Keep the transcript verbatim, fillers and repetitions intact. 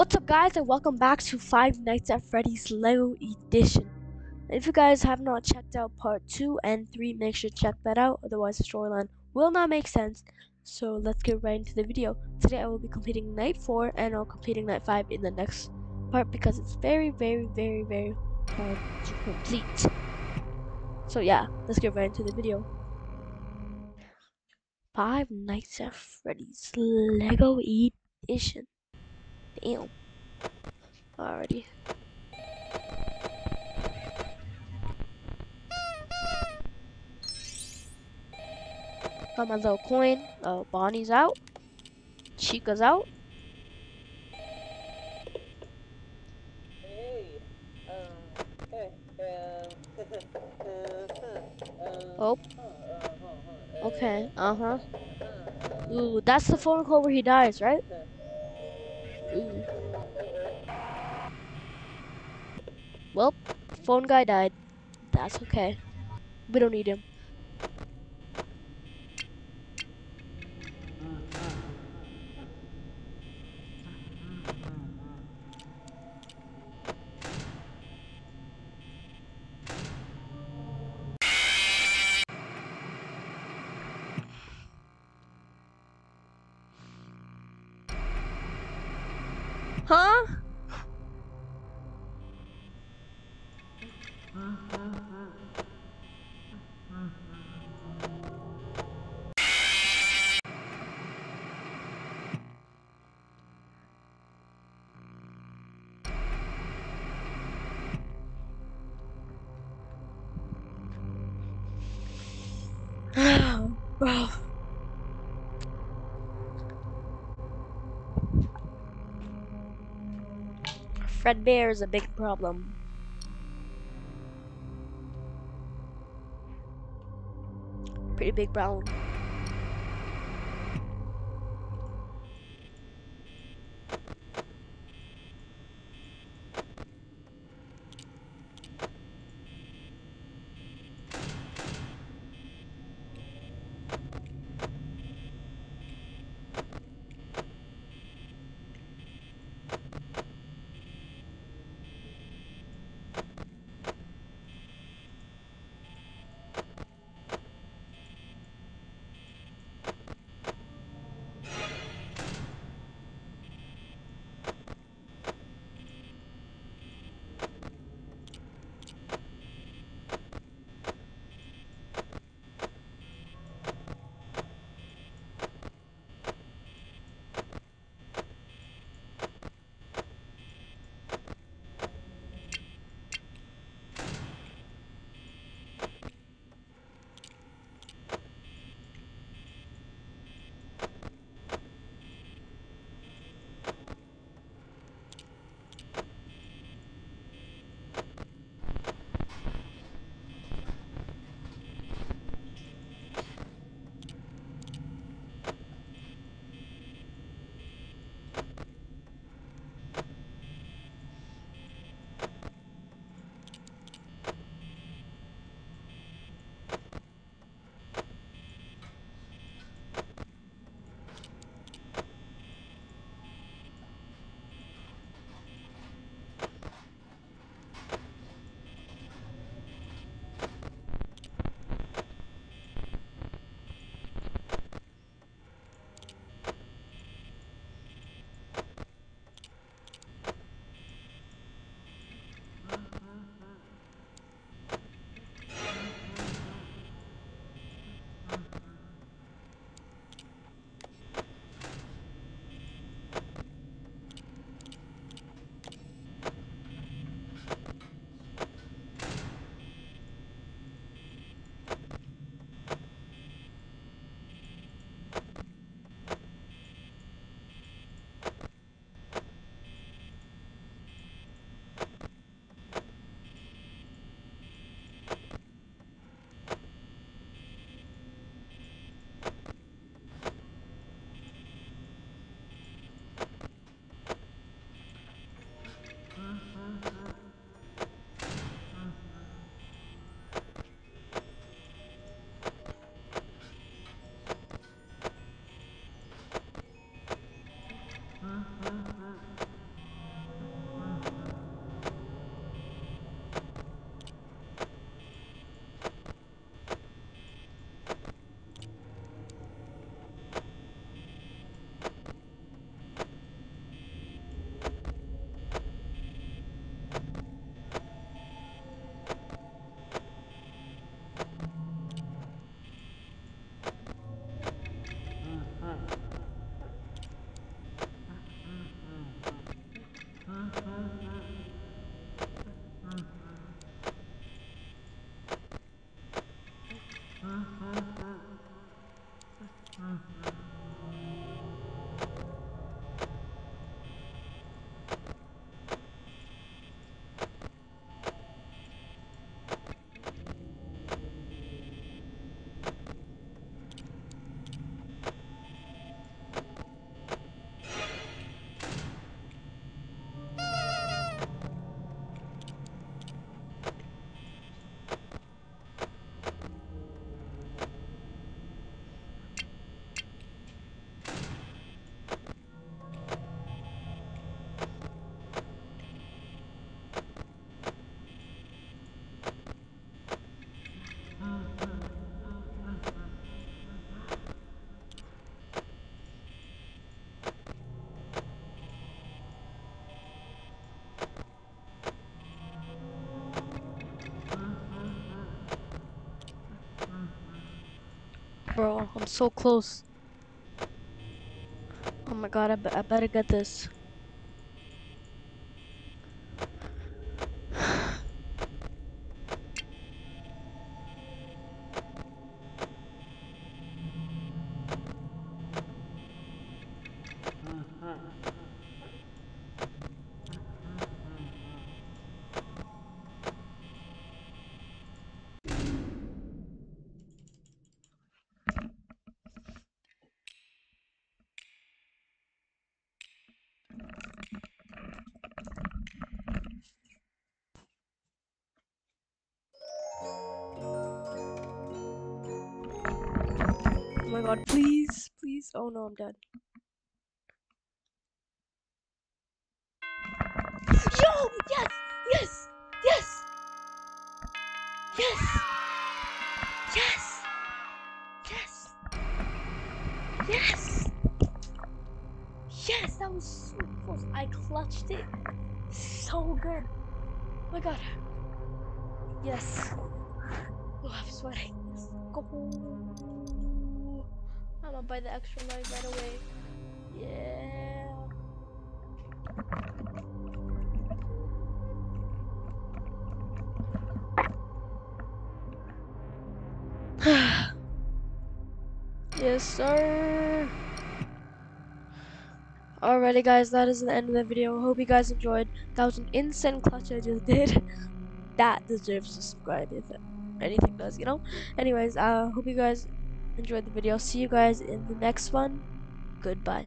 What's up, guys, and welcome back to Five Nights at Freddy's Lego Edition. And if you guys have not checked out part two and three, make sure to check that out, otherwise the storyline will not make sense. So let's get right into the video. Today I will be completing night four, and I'll completing night five in the next part because it's very, very, very, very hard to complete. So yeah, let's get right into the video. Five Nights at Freddy's Lego Edition. Damn. Alrighty. Got my little coin. Uh, Bonnie's out. Chica's out. Hey, um, hey, um, Oh. Okay. Uh huh. Ooh, that's the phone call where he dies, right? Ooh. Well, phone guy died. That's okay. We don't need him. Huh? Bro. Fred Bear is a big problem. Pretty big problem. Bro, I'm so close. Oh my god, I, be I better get this. Oh my god, please, please. Oh no, I'm dead. Yo, yes, yes, yes, yes, yes, yes, yes, yes. That was so close. I clutched it so good. Oh my god. Yes. Oh, I'm sweating. Let's go. I'm gonna buy the extra life right away. Yeah. Yes, sir. Alrighty, guys, that is the end of the video. Hope you guys enjoyed. That was an insane clutch I just did. That deserves to subscribe if anything does, you know? Anyways, I uh, hope you guys enjoyed the video. See you guys in the next one. Goodbye.